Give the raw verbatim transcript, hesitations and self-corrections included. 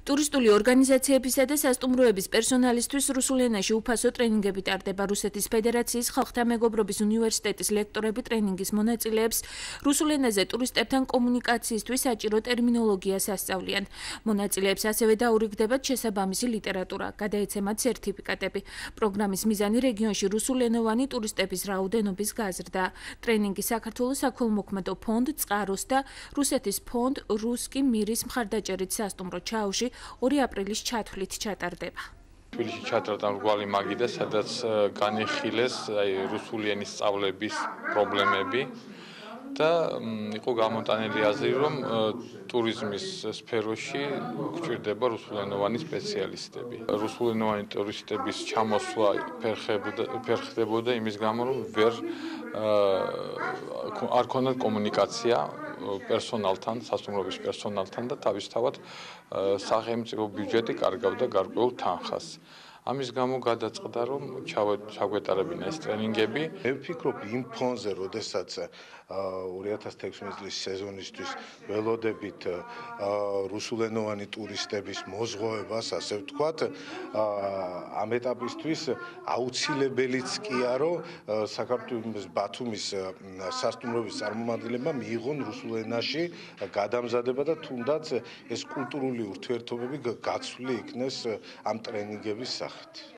ტურისტული ორგანიზაციებისა და სასტუმროების პერსონალისთვის რუსულ ენაში უფასო ტრენინგები ტარდება. რუსეთის ფედერაციის ხალხთა მეგობრობის უნივერსიტეტის ლექტორები ტრენინგის მონაწილეებს რუსულ ენაზე ტურისტებთან კომუნიკაციისთვის საჭირო ტერმინოლოგიას ასწავლიან. მონაწილეებს ასევე დაურიგდებათ შესაბამისი ლიტერატურა, გადაეცემათ სერტიფიკატები. პროგრამის მიზანი რეგიონში რუსულენოვანი ტურისტების რაოდენობის გაზრდა. ტრენინგი საქართველოს საქველმოქმედო ფონდ წყაროს და რუსეთის ფონდ რუსკი მირის მხარდაჭერით სასტუმრო ჩაუში ორი აპრილის ჩათვლით ჩატარდება. თბილისში ჩატარდა მრგვალი მაგიდა, სადაც განიხილეს აი რუსული ენის სწავლების პრობლემები და იყო გამოტანილი აზრი, რომ ტურიზმის სფეროში გვჭირდება რუსულენოვანი სპეციალისტები. რუსულენოვანი ტურისტების ჩამოსვლა ფერხდებოდა იმის გამო, რომ ვერ არ ქონდათ კომუნიკაცია პერსონალთან, სასტუმროების პერსონალთან და თავისთავად სახელმწიფო ბიუჯეტი კარგავდა გარკვეულ თანხას. ამის გამო გადაწყდა, რომ ჩაგვეტარებინა ეს ტრენინგები. მე ვფიქრობ იმ ფონზე, როდესაც ორი ათას თექვსმეტი წლის სეზონისთვის ველოდებით რუსულენოვანი ტურისტების მოზღვევებას, ასე ვთქვათ, ამ ეტაპისთვის აუცილებელიც კია, რომ საქართველოს ბათუმის სასტუმროების წარმომადგენლებმა მიიღონ რუსულ ენაში გადამზადება და თუნდაც ეს კულტურული ურთიერთობები გაცვლილი იქნეს ამ ტრენინგების სახით.